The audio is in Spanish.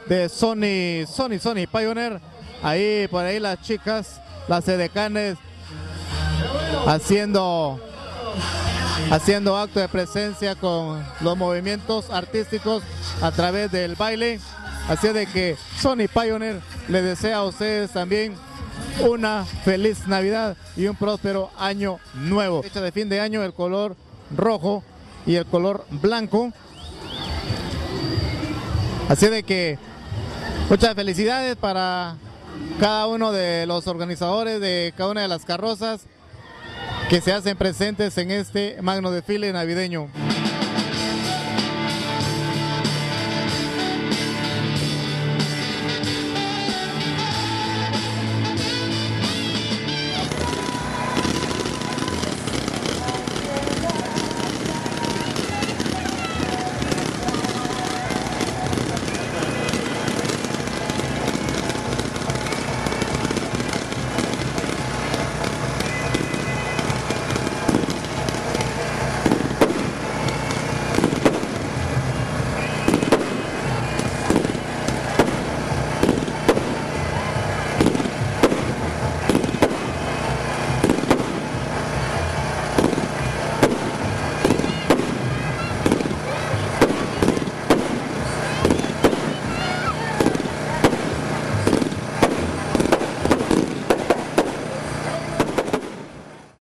de Sony Pioneer. Ahí, por ahí las chicas, las edecanes, haciendo acto de presencia con los movimientos artísticos a través del baile. Así de que Sony Pioneer le desea a ustedes también una feliz Navidad y un próspero año nuevo. Fecha de fin de año, el color rojo y el color blanco. Así de que muchas felicidades para cada uno de los organizadores de cada una de las carrozas que se hacen presentes en este magno desfile navideño.